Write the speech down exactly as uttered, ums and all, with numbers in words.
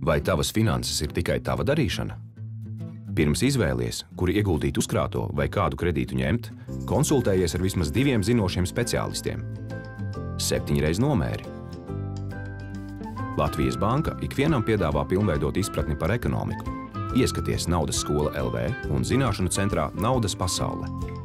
Vai tavas finanses ir tikai tava darīšana? Pirms izvēlies, kuri ieguldīt uzkrāto vai kādu kredītu ņemt, konsultējies ar vismaz diviem zinošiem speciālistiem. Septiņreiz nomēri. Latvijas Banka ikvienam piedāvā pilnveidot izpratni par ekonomiku. Ieskaties Naudas skola L V un zināšanu centrā Naudas pasaule.